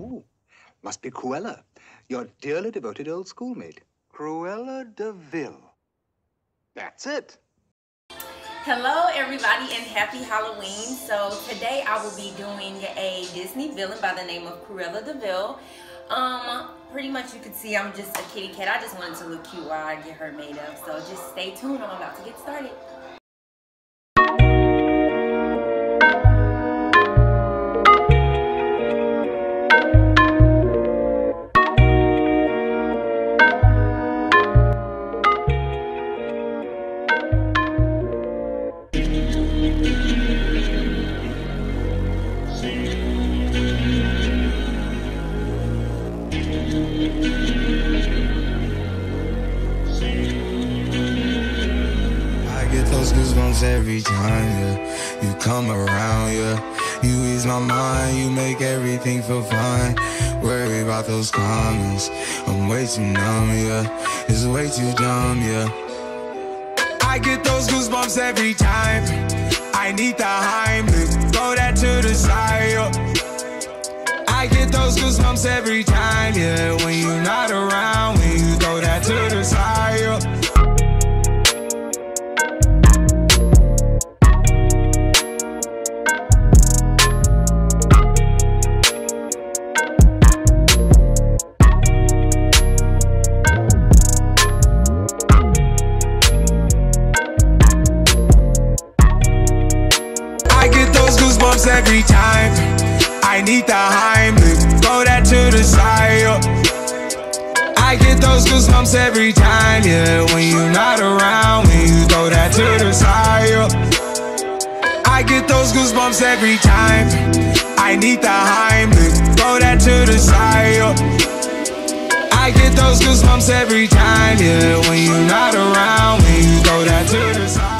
Ooh, must be Cruella, your dearly devoted old schoolmate. Cruella deville. That's it. Hello everybody and happy Halloween. So today I will be doing a Disney villain by the name of Cruella deville. Pretty much you can see I'm just a kitty cat. I just wanted to look cute while I get her made up. So just stay tuned. I'm about to get started. Goosebumps every time, yeah, you come around, yeah. You ease my mind, you make everything feel fine. Worry about those comments, I'm way too numb, yeah. It's way too dumb, yeah. I get those goosebumps every time. I need the Heimlich, throw that to the side, yeah. I get those goosebumps every time, yeah. When you're not around, when you throw that to the side, yeah. Every time I need the Heimlich, throw that to the side, yeah. I get those goosebumps every time, yeah. When you're not around, when you throw that to the side, yeah. I get those goosebumps every time. I need the Heimlich, throw that to the side, yeah. I get those goosebumps every time, yeah. When you're not around, when you throw that to the side.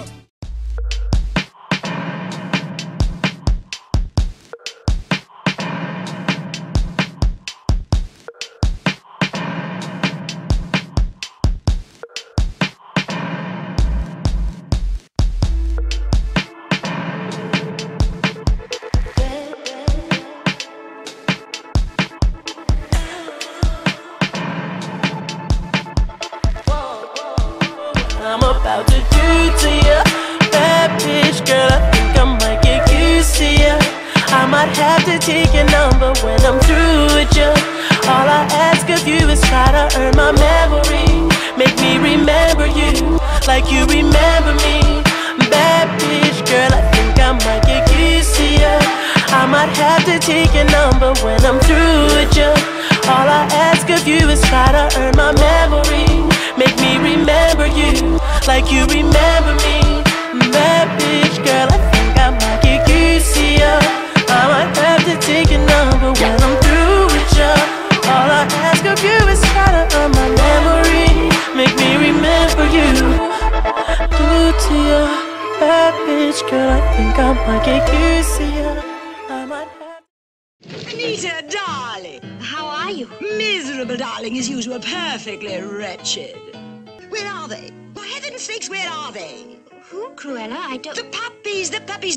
I'm about to do to you, bad bitch girl, I think I might get used to you. I might have to take your number when I'm through with you. All I ask of you is try to earn my memory. Make me remember you like you remember me. Bad bitch girl, I think I might get used to you. I might have to take your number when I'm through with you. All I ask of you is try to earn my memory. Make me remember you like you remember me. Bad bitch girl, I think I might get used to you. I might have to take your number when I'm through with you. All I ask of you is try to earn my memory. Make me remember you. Do to you, bad bitch girl, I think I might get used to you. I might have. Anita, darling, how are you? Miserable, darling, as usual, perfectly wretched. Where are they? For heaven's sakes, where are they? Who, Cruella? I don't... The puppies, the puppies.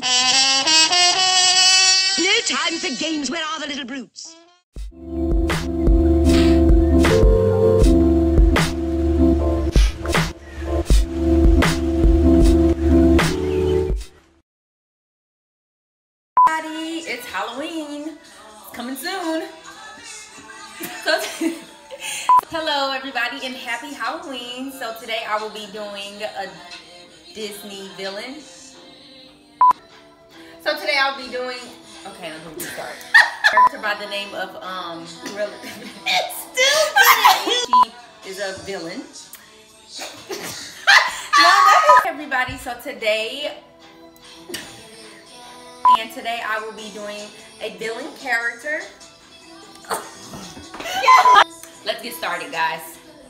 No time for games. Where are the little brutes? It's Halloween. It's coming soon. Hello everybody and happy Halloween. So today I will be doing a Disney villain. So today I'll be doing, okay, I'm going to start. Character by the name of Cruella. It's stupid. She is a villain. Everybody, so today I will be doing a villain character. Let's get started, guys.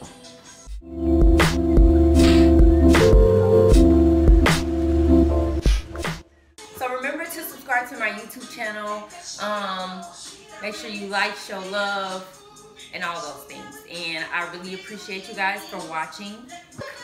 So remember to subscribe to my YouTube channel. Make sure you like, show love, and all those things. And I really appreciate you guys for watching.